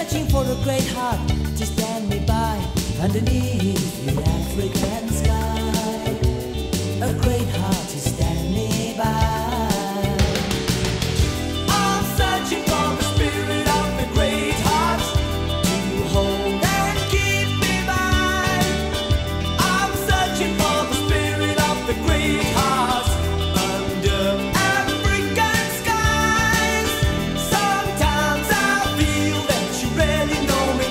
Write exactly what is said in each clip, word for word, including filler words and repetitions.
searching for a great heart to stand me by underneath the African sky. A great heart to stand me by. I'm searching for the spirit of the great heart to hold and keep me by. I'm searching for the spirit of the great heart under African skies. Sometimes I feel that you really know me.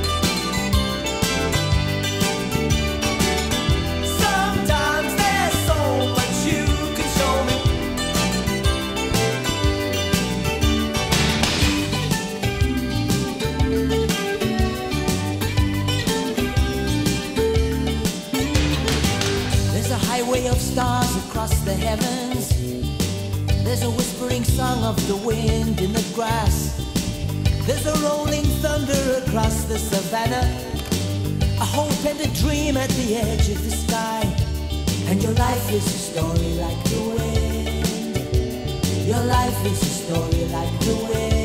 Sometimes there's so much you can show me. There's a highway of stars across the heavens. There's a whispering song of the wind in the grass. There's a rolling thunder across the savannah. A hope and a dream at the edge of the sky. And your life is a story like the wind. Your life is a story like the wind.